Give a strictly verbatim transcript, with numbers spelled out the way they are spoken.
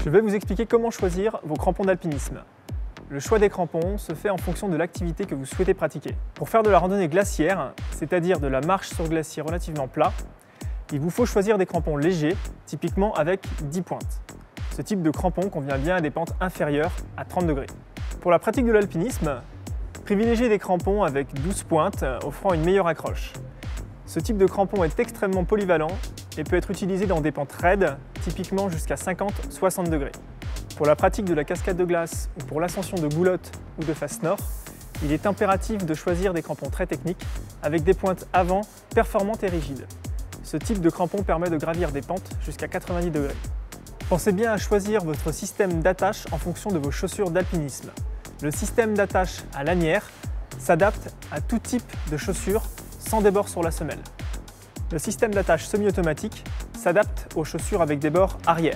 Je vais vous expliquer comment choisir vos crampons d'alpinisme. Le choix des crampons se fait en fonction de l'activité que vous souhaitez pratiquer. Pour faire de la randonnée glaciaire, c'est-à-dire de la marche sur glacier relativement plat, il vous faut choisir des crampons légers, typiquement avec dix pointes. Ce type de crampon convient bien à des pentes inférieures à trente degrés. Pour la pratique de l'alpinisme, privilégiez des crampons avec douze pointes, offrant une meilleure accroche. Ce type de crampon est extrêmement polyvalent et peut être utilisé dans des pentes raides, typiquement jusqu'à cinquante à soixante degrés. Pour la pratique de la cascade de glace ou pour l'ascension de goulottes ou de face nord, il est impératif de choisir des crampons très techniques avec des pointes avant performantes et rigides. Ce type de crampon permet de gravir des pentes jusqu'à quatre-vingt-dix degrés. Pensez bien à choisir votre système d'attache en fonction de vos chaussures d'alpinisme. Le système d'attache à lanière s'adapte à tout type de chaussures sans débord sur la semelle. Le système d'attache semi-automatique s'adapte aux chaussures avec des bords arrière.